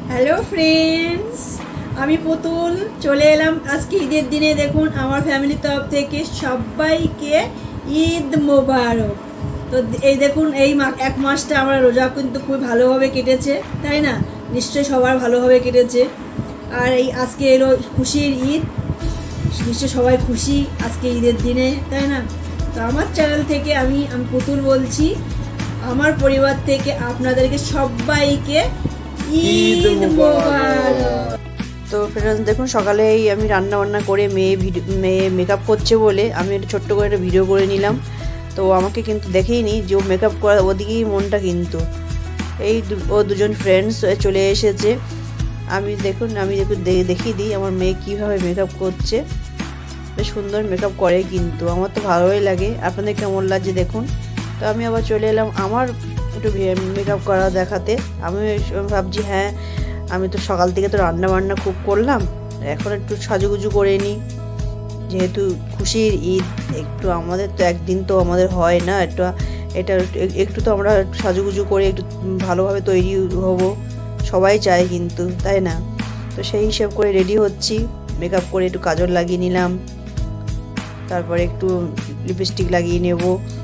Hello friends, আমি পুতুল চলে এলাম আজকে ঈদের দিনে। দেখুন আমার ফ্যামিলির তরফ থেকে সবাইকে ঈদ মোবারক। তো এই দেখুন এই এক মাসটা আমরা রোজা কিন্তু খুব ভালোভাবে কেটেছে, তাই না? নিশ্চয়ই সবার ভালোভাবে কেটেছে। আর এই আজকে এলো খুশির ঈদ, নিশ্চয়ই সবাই খুশি আজকে ঈদের দিনে, তাই না? তো আমার চ্যানেল থেকে আমি পুতুল বলছি, আমার পরিবার থেকে আপনাদেরকে সবাইকে ঈদ মোবারক। তো ফ্রেন্ডস দেখুন, সকালেই আমি রান্না বান্না করে মেয়ে মেকআপ করছে বলে আমি একটা ছোট্ট করে একটা ভিডিও করে নিলাম। তো আমাকে কিন্তু দেখেই নি যে ও মেকআপ করা, ওদিকেই মনটা। কিন্তু এই ও দুজন ফ্রেন্ডস চলে এসেছে। আমি দেখিয়ে দিই আমার মেয়ে কীভাবে মেকআপ করছে। বেশ সুন্দর মেকআপ করে, কিন্তু আমার তো ভালোই লাগে। আপনাদের কেমন লাগছে দেখুন। তো আমি আবার চলে এলাম আমার একটু মেকআপ করা দেখাতে। আমি ভাবছি হ্যাঁ, আমি তো সকাল থেকে তো রান্না বান্না খুব করলাম, এখন একটু সাজুগুজু করে নিই, যেহেতু খুশির ঈদ। একটু আমাদের তো একদিন তো আমাদের হয় না, একটু তো আমরা সাজুগুজু করে একটু ভালোভাবে তৈরি হব, সবাই চায় কিন্তু, তাই না? তো সেই হিসাব করে রেডি হচ্ছি। মেকআপ করে একটু কাজল লাগিয়ে নিলাম, তারপরে একটু লিপস্টিক লাগিয়ে নেব।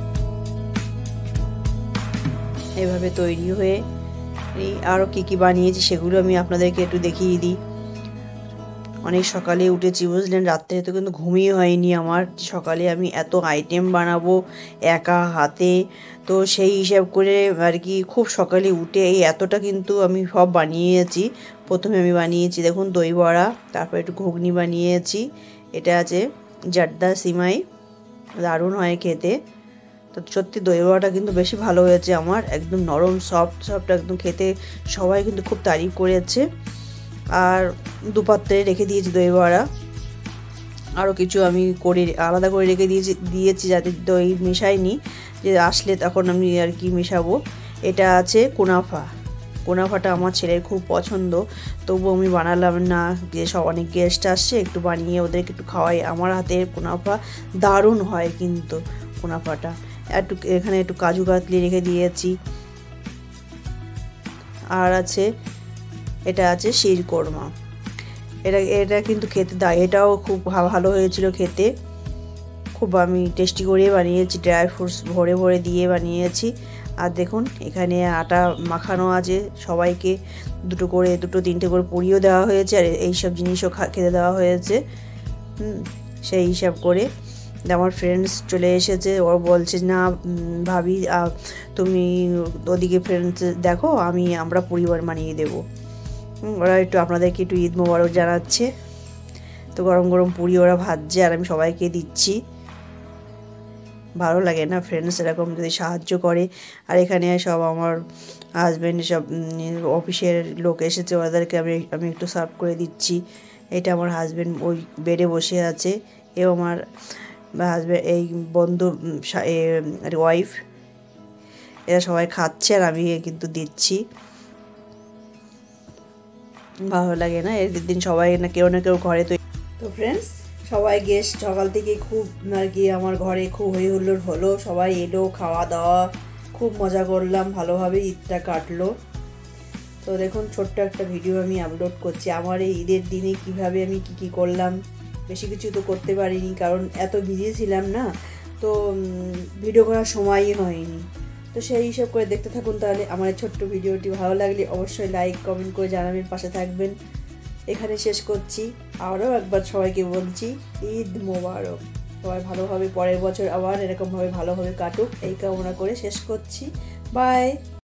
এভাবে তৈরি হয়ে আরও কী বানিয়েছি সেগুলো আমি আপনাদেরকে একটু দেখিয়ে দিই। অনেক সকালে উঠেছি বুঝলেন, রাত্রে তো কিন্তু ঘুমিয়ে হয়নি আমার। সকালে আমি এত আইটেম বানাবো একা হাতে, তো সেই হিসাব করে আর কি খুব সকালে উঠে এই এতটা কিন্তু আমি সব বানিয়েছি। প্রথমে আমি বানিয়েছি দেখুন দই বড়া, তারপর একটু ঘুগনি বানিয়েছি। এটা আছে জার্দা সিমাই, দারুণ হয় খেতে। তো সত্যি দই বড়াটা কিন্তু বেশি ভালো হয়েছে আমার, একদম নরম সফট একদম খেতে। সবাই কিন্তু খুব তারিফ করেছে। আর দুপাত্রে রেখে দিয়েছি দই বড়া। আরও কিছু আমি আলাদা করে রেখে দিয়েছি যাতে দই মেশাইনি, যে আসলে তখন আমি আর কি মেশাবো। এটা আছে কুনাফাটা আমার ছেলের খুব পছন্দ, তবু আমি বানালাম না। যে অনেক গেস্ট আসছে, একটু বানিয়ে ওদেরকে একটু খাওয়াই। আমার হাতের কুনাফা দারুণ হয় কিন্তু কুনাফাটা। এখানে একটু কাজু কাতলি রেখে দিয়েছি। আর এটা আছে শিরকোরমা। এটা কিন্তু খেতে এটাও খুব ভালো হয়েছিল খেতে, খুব আমি টেস্টি করে বানিয়েছি। ড্রাই ফ্রুটস ভরে ভরে দিয়ে বানিয়েছি। আর দেখুন এখানে আটা মাখানো আছে, সবাইকে দুটো তিনটে করে পুরিও দেওয়া হয়েছে, আর এইসব জিনিসও খেতে দেওয়া হয়েছে। সেই হিসাব করে আমার ফ্রেন্ডস চলে এসেছে। ওরা বলছে না ভাবি তুমি ওদিকে ফ্রেন্ডস দেখো, আমরা পরিবার বানিয়ে দেবো। ওরা একটু আপনাদেরকে একটু ঈদ মোবারক জানাচ্ছে। তো গরম গরম পুরি ওরা ভাজছে আর আমি সবাইকে দিচ্ছি। ভালো লাগে না ফ্রেন্ডস এরকম যদি সাহায্য করে। আর এখানে সব আমার হাজব্যান্ড সব অফিসের লোক এসেছে, ওদেরকে আমি একটু সার্ভ করে দিচ্ছি। এটা আমার হাজব্যান্ড ওই বেডে বসে আছে, এও আমার হাজব্যান্ড এই বন্ধু ওয়াইফ, এরা সবাই খাচ্ছে আর আমি কিন্তু দিচ্ছি। ভালো লাগে না এর দিন সবাই না কেউ ঘরে। তো ফ্রেন্ডস সবাই গেস্ট সকাল থেকে খুব আর কি আমার ঘরে খুব হই হুল্লোড় হলো, সবাই এলো, খাওয়া দাওয়া খুব মজা করলাম, ভালোভাবে ঈদটা কাটলো। তো দেখুন ছোট্ট একটা ভিডিও আমি আপলোড করছি আমার এই ঈদের দিনে কিভাবে আমি কি করলাম। বেশি কিছু তো করতে পারিনি, কারণ এত বিজি ছিলাম না, তো ভিডিও করার সময়ই হয়নি। তো সেই হিসাব করে দেখতে থাকুন তাহলে আমার এই ছোট্ট ভিডিওটি। ভালো লাগলে অবশ্যই লাইক কমেন্ট করে জানাবেন, পাশে থাকবেন। এখানে শেষ করছি। আরও একবার সবাইকে বলছি ঈদ মোবারক। সবাই ভালোভাবে পরের বছর আবার এরকমভাবে ভালোভাবে কাটুক, এই কামনা করে শেষ করছি। বাই।